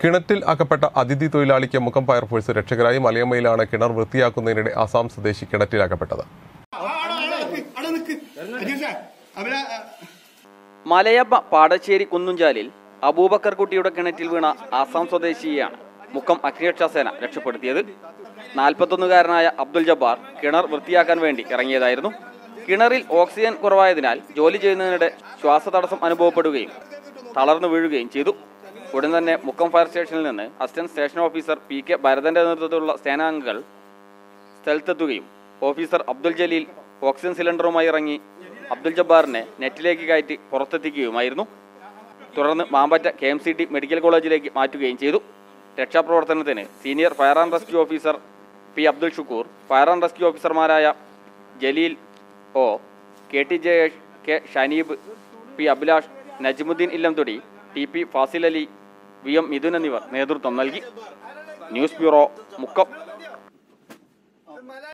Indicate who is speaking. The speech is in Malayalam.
Speaker 1: കിണറ്റിൽ അകപ്പെട്ട അതിഥി തൊഴിലാളിക്ക് മുക്കം ഫയർഫോഴ്സ് രക്ഷകരായി. മലയമ്മയിലാണ് കിണർ വൃത്തിയാക്കുന്നതിനിടെ ആസാം സ്വദേശി കിണറ്റിൽ അകപ്പെട്ടത്.
Speaker 2: മലയമ്മ പാടശ്ശേരി കുന്നുംചാലിൽ അബൂബക്കർ കുട്ടിയുടെ കിണറ്റിൽ വീണ ആസാം സ്വദേശിയെയാണ് മുക്കം അഗ്നിരക്ഷാസേന രക്ഷപ്പെടുത്തിയത്. 41-കാരനായ അബ്ദുൽ ജബ്ബാർ കിണർ വൃത്തിയാക്കാൻ വേണ്ടി ഇറങ്ങിയതായിരുന്നു. കിണറിൽ ഓക്സിജൻ കുറവായതിനാൽ ജോലി ചെയ്യുന്നതിനിടെ ശ്വാസതടസ്സം അനുഭവപ്പെടുകയും തളർന്നു വീഴുകയും ചെയ്തു. ഉടൻ തന്നെ മുക്കം ഫയർ സ്റ്റേഷനിൽ നിന്ന് അസിസ്റ്റന്റ് സ്റ്റേഷൻ ഓഫീസർ PK ഭരതന്റെ നേതൃത്വത്തിലുള്ള സേനാംഗങ്ങൾ സ്ഥലത്തെത്തുകയും ഓഫീസർ അബ്ദുൽ ജലീൽ ഓക്സിജൻ സിലിണ്ടറുമായി ഇറങ്ങി അബ്ദുൽ ജബ്ബാറിനെ നെറ്റിലേക്ക് കയറ്റി പുറത്തെത്തിക്കുകയുമായിരുന്നു. തുടർന്ന് മാമ്പറ്റ KMCT മെഡിക്കൽ കോളേജിലേക്ക് മാറ്റുകയും ചെയ്തു. രക്ഷാപ്രവർത്തനത്തിന് senior fire and rescue officer P Abdul Shukkur, fire and rescue ഓഫീസർമാരായ Jaleel O, KT Jayesh, K Shaneeb, P Abhilash, Najmuddin ഇല്ലംതൊടി, TP Fazil Ali, VM Mithun എന്നിവർ നേതൃത്വം നൽകി. News bureau, Mukkam.